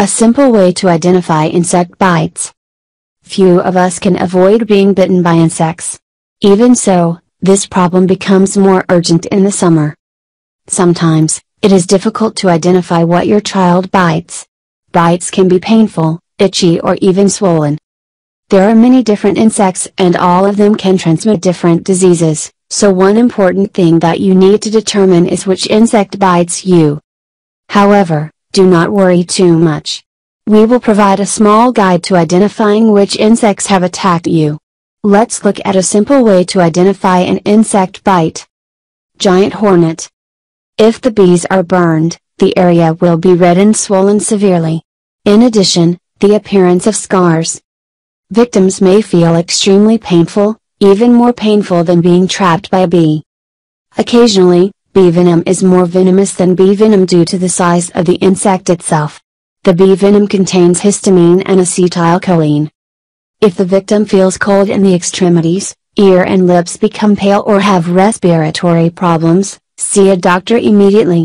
A simple way to identify insect bites. Few of us can avoid being bitten by insects. Even so, this problem becomes more urgent in the summer. Sometimes, it is difficult to identify what your child bites. Bites can be painful, itchy or even swollen. There are many different insects and all of them can transmit different diseases, so one important thing that you need to determine is which insect bites you. However, do not worry too much. We will provide a small guide to identifying which insects have attacked you. Let's look at a simple way to identify an insect bite. Giant hornet. If the bees are burned, the area will be red and swollen severely. In addition, the appearance of scars. Victims may feel extremely painful, even more painful than being trapped by a bee. Occasionally, bee venom is more venomous than bee venom due to the size of the insect itself. The bee venom contains histamine and acetylcholine. If the victim feels cold in the extremities, ear and lips become pale or have respiratory problems, see a doctor immediately.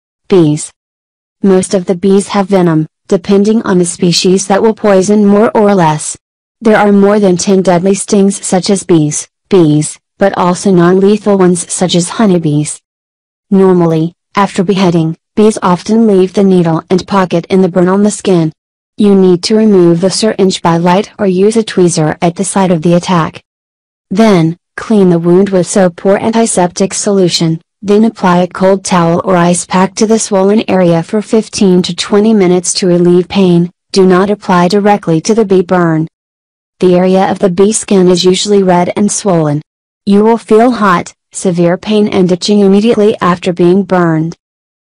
Bees. Most of the bees have venom, depending on the species that will poison more or less. There are more than 10 deadly stings such as bees, but also non-lethal ones such as honeybees. Normally, after beheading, bees often leave the needle and pocket in the burn on the skin. You need to remove the syringe by light or use a tweezer at the site of the attack. Then, clean the wound with soap or antiseptic solution, then apply a cold towel or ice pack to the swollen area for 15 to 20 minutes to relieve pain. Do not apply directly to the bee burn. The area of the bee skin is usually red and swollen. You will feel hot, severe pain and itching immediately after being burned.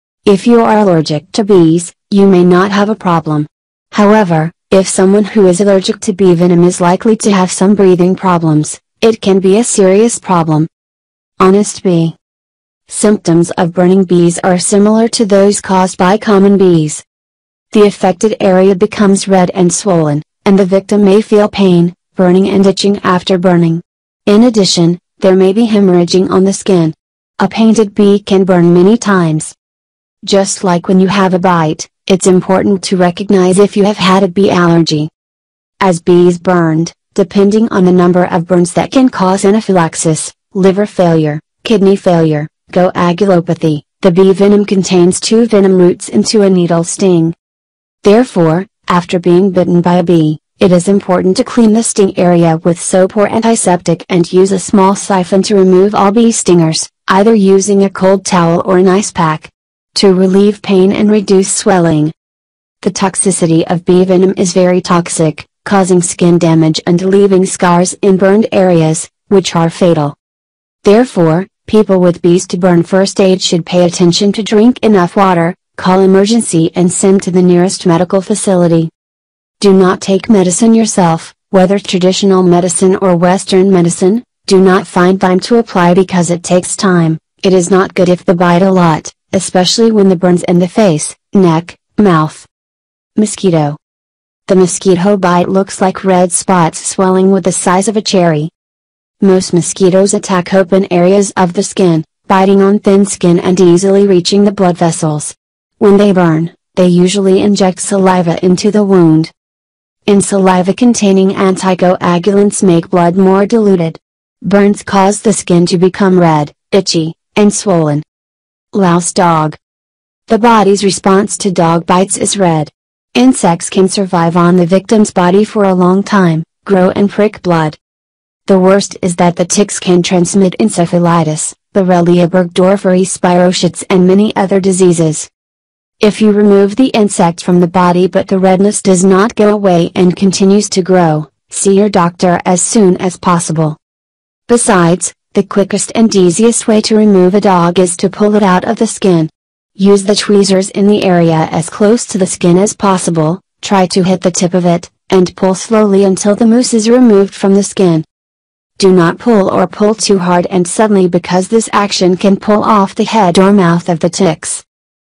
If you are allergic to bees, you may not have a problem. However, if someone who is allergic to bee venom is likely to have some breathing problems, it can be a serious problem. Honest bee. Symptoms of burning bees are similar to those caused by common bees. The affected area becomes red and swollen, and the victim may feel pain, burning and itching after burning. In addition, there may be hemorrhaging on the skin. A painted bee can burn many times. Just like when you have a bite, it's important to recognize if you have had a bee allergy. As bees burned, depending on the number of burns that can cause anaphylaxis, liver failure, kidney failure, coagulopathy, the bee venom contains 2 venom roots into a needle sting. Therefore, after being bitten by a bee, it is important to clean the sting area with soap or antiseptic and use a small siphon to remove all bee stingers, either using a cold towel or an ice pack, to relieve pain and reduce swelling. The toxicity of bee venom is very toxic, causing skin damage and leaving scars in burned areas, which are fatal. Therefore, people with bees to burn first aid should pay attention to drink enough water, call emergency and send to the nearest medical facility. Do not take medicine yourself, whether traditional medicine or Western medicine. Do not find time to apply because it takes time. It is not good if the bite a lot, especially when the burns in the face, neck, mouth. Mosquito. The mosquito bite looks like red spots swelling with the size of a cherry. Most mosquitoes attack open areas of the skin, biting on thin skin and easily reaching the blood vessels. When they burn, they usually inject saliva into the wound. And saliva containing anticoagulants make blood more diluted. Burns cause the skin to become red, itchy, and swollen. Louse dog. The body's response to dog bites is red. Insects can survive on the victim's body for a long time, grow and prick blood. The worst is that the ticks can transmit encephalitis, Borrelia burgdorferi spirochetes and many other diseases. If you remove the insect from the body but the redness does not go away and continues to grow, see your doctor as soon as possible. Besides, the quickest and easiest way to remove a dog is to pull it out of the skin. Use the tweezers in the area as close to the skin as possible, try to hit the tip of it, and pull slowly until the mousse is removed from the skin. Do not pull or pull too hard and suddenly because this action can pull off the head or mouth of the ticks.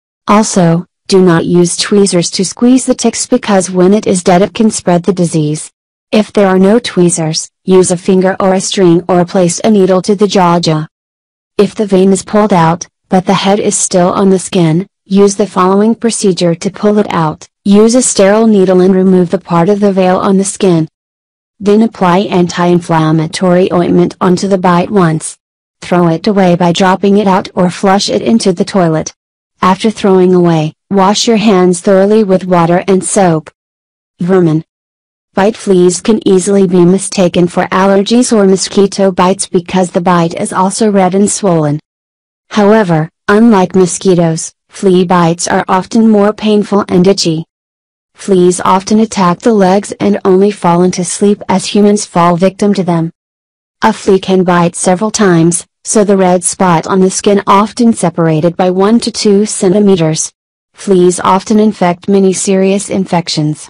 Also, do not use tweezers to squeeze the ticks because when it is dead it can spread the disease. If there are no tweezers, use a finger or a string or place a needle to the jaw. If the vein is pulled out, but the head is still on the skin, use the following procedure to pull it out. Use a sterile needle and remove the part of the veil on the skin. Then apply anti-inflammatory ointment onto the bite once. Throw it away by dropping it out or flush it into the toilet. After throwing away, wash your hands thoroughly with water and soap. Vermin. Bite fleas can easily be mistaken for allergies or mosquito bites because the bite is also red and swollen. However, unlike mosquitoes, flea bites are often more painful and itchy. Fleas often attack the legs and only fall into sleep as humans fall victim to them. A flea can bite several times, so the red spot on the skin often separated by 1 to 2 centimeters. Fleas often infect many serious infections.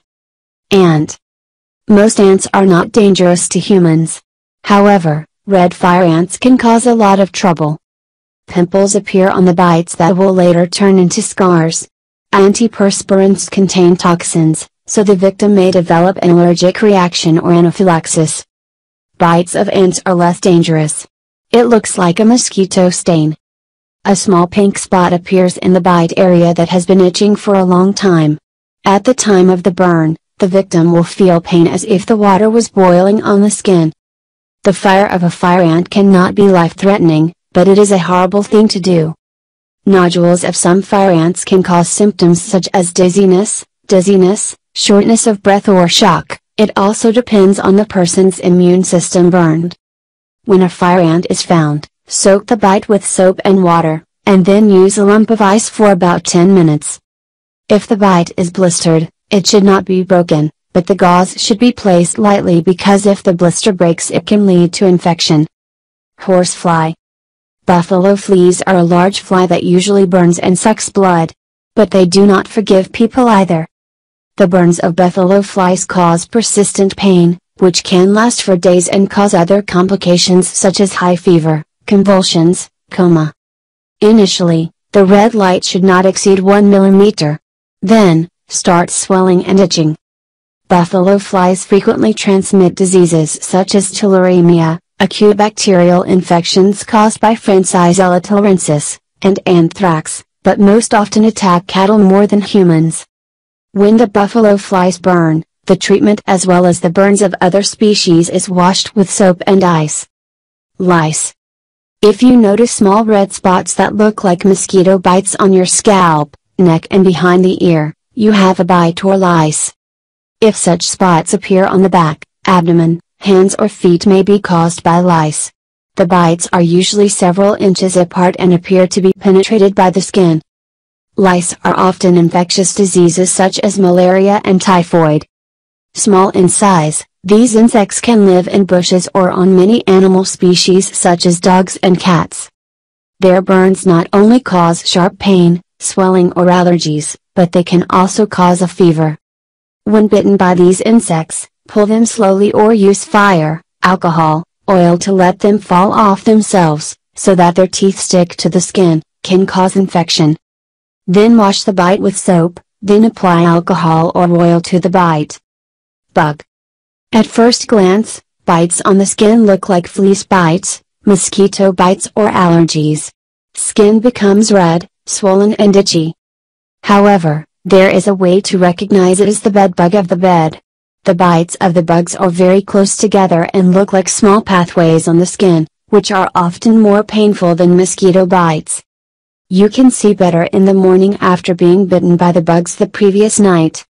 Ant. Most ants are not dangerous to humans. However, red fire ants can cause a lot of trouble. Pimples appear on the bites that will later turn into scars. Antiperspirants contain toxins, so the victim may develop an allergic reaction or anaphylaxis. Bites of ants are less dangerous. It looks like a mosquito stain. A small pink spot appears in the bite area that has been itching for a long time. At the time of the burn, the victim will feel pain as if the water was boiling on the skin. The fire of a fire ant cannot be life-threatening, but it is a horrible thing to do. Nodules of some fire ants can cause symptoms such as dizziness, shortness of breath or shock. It also depends on the person's immune system burned. When a fire ant is found, soak the bite with soap and water, and then use a lump of ice for about 10 minutes. If the bite is blistered, it should not be broken, but the gauze should be placed lightly because if the blister breaks it can lead to infection. Horsefly. Buffalo fleas are a large fly that usually burns and sucks blood. But they do not forgive people either. The burns of buffalo flies cause persistent pain, which can last for days and cause other complications such as high fever, convulsions, coma. Initially, the red light should not exceed 1 millimeter. Then, start swelling and itching. Buffalo flies frequently transmit diseases such as tularemia, acute bacterial infections caused by Francisella tularensis, and anthrax, but most often attack cattle more than humans. When the buffalo flies burn, the treatment as well as the burns of other species is washed with soap and ice. Lice. If you notice small red spots that look like mosquito bites on your scalp, neck and behind the ear, you have a bite or lice. If such spots appear on the back, abdomen, hands or feet may be caused by lice. The bites are usually several inches apart and appear to be penetrated by the skin. Lice are often infectious diseases such as malaria and typhoid. Small in size, these insects can live in bushes or on many animal species such as dogs and cats. Their burns not only cause sharp pain, swelling or allergies, but they can also cause a fever. When bitten by these insects, pull them slowly or use fire, alcohol, oil to let them fall off themselves, so that their teeth stick to the skin, can cause infection. Then wash the bite with soap, then apply alcohol or oil to the bite. Bug. At first glance, bites on the skin look like fleas bites, mosquito bites or allergies. Skin becomes red, swollen and itchy. However, there is a way to recognize it as the bed bug of the bed. The bites of the bugs are very close together and look like small pathways on the skin, which are often more painful than mosquito bites. You can see better in the morning after being bitten by the bugs the previous night.